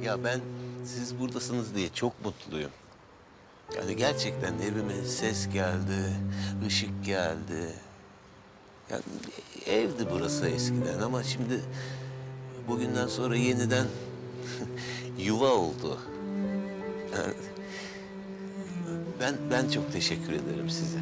Ya ben siz buradasınız diye çok mutluyum. Yani gerçekten evime ses geldi, ışık geldi. Yani evdi burası eskiden ama şimdi bugünden sonra yeniden yuva oldu. Yani ben çok teşekkür ederim size.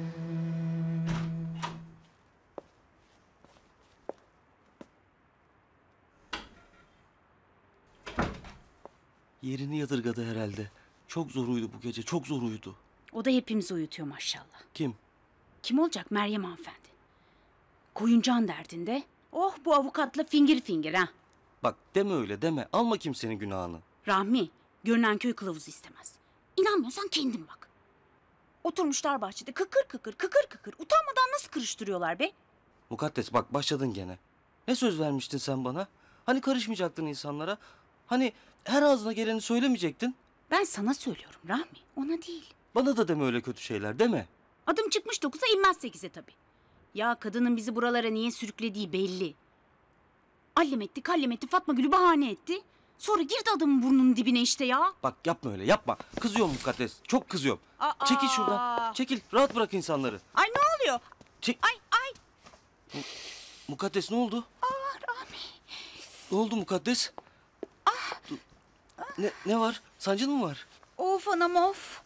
Yerini yadırgadı herhalde. Çok zor uyudu bu gece, çok zor uyudu. O da hepimizi uyutuyor maşallah. Kim? Kim olacak? Meryem hanımefendi. Koyuncan derdinde. Oh, bu avukatla fingir fingir ha. Bak deme öyle deme. Alma kimsenin günahını. Rahmi, görünen köy kılavuzu istemez. İnanmıyorsan kendin bak. Oturmuşlar bahçede kıkır kıkır kıkır kıkır. Utanmadan nasıl kırıştırıyorlar be? Mukaddes bak başladın gene. Ne söz vermiştin sen bana? Hani karışmayacaktın insanlara? Hani her ağzına geleni söylemeyecektin? Ben sana söylüyorum Rahmi, ona değil. Bana da deme öyle kötü şeyler deme. Adım çıkmış 9'a inmez 8'e tabii. Ya kadının bizi buralara niye sürüklediği belli. Allem etti kallem etti Fatma Gül'ü bahane etti. Sonra girdi adamın burnunun dibine işte ya. Bak yapma öyle yapma. Kızıyorum Mukaddes. Çok kızıyorum. Aa! Çekil şuradan. Çekil. Rahat bırak insanları. Ay ne oluyor? Çek. Ay ay. Mukaddes ne oldu? Rahmi. Ne oldu Mukaddes? Dur. Ne var? Sancın mı var? Of anam of.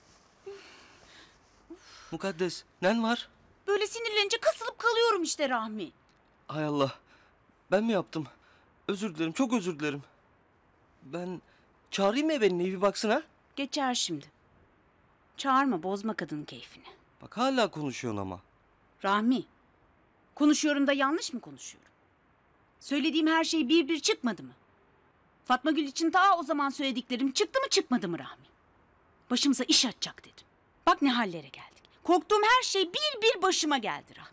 Mukaddes nen var? Böyle sinirlenince kasılıp kalıyorum işte Rahmi. Hay Allah. Ben mi yaptım? Özür dilerim. Çok özür dilerim. Ben çağırayım mı ebenin bir baksın ha? Geçer şimdi. Çağırma, bozma kadının keyfini. Bak hala konuşuyorsun ama. Rahmi, konuşuyorum da yanlış mı konuşuyorum? Söylediğim her şey bir bir çıkmadı mı? Fatma Gül için ta o zaman söylediklerim çıktı mı çıkmadı mı Rahmi? Başımıza iş açacak dedim. Bak ne hallere geldik. Korktuğum her şey bir bir başıma geldi Rahmi.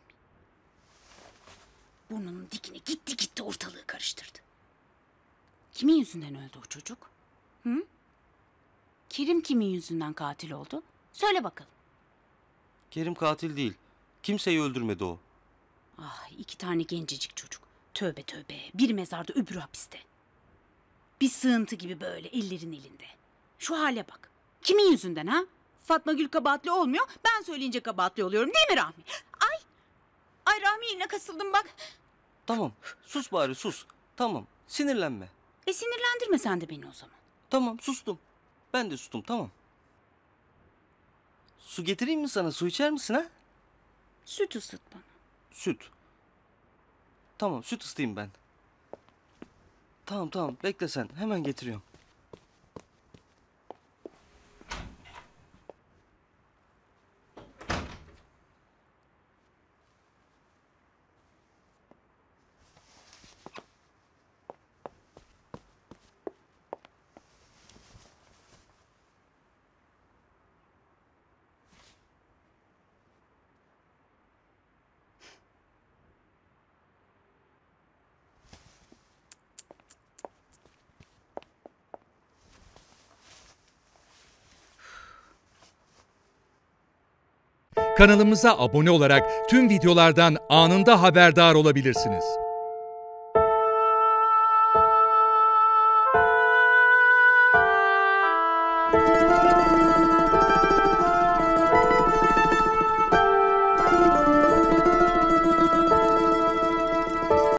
Burnunun dikine gitti ortalığı karıştırdı. Kimin yüzünden öldü o çocuk? Hı? Kerim kimin yüzünden katil oldu? Söyle bakalım. Kerim katil değil. Kimseyi öldürmedi o. Ah, 2 tane gencecik çocuk. Tövbe tövbe. Biri mezarda öbürü hapiste. Bir sığıntı gibi böyle ellerin elinde. Şu hale bak. Kimin yüzünden ha? Fatma Gül kabahatli olmuyor. Ben söyleyince kabahatli oluyorum değil mi Rahmi? Ay! Ay Rahmi yine kasıldım bak. Tamam. Sus bari sus. Tamam. Sinirlenme. Sinirlendirme sen de beni o zaman. Tamam sustum. Ben de sustum tamam. Su getireyim mi sana? Su içer misin ha? Süt ısıt bana. Süt. Tamam süt ısıtayım ben. Tamam bekle sen. Hemen getiriyorum. Kanalımıza abone olarak tüm videolardan anında haberdar olabilirsiniz.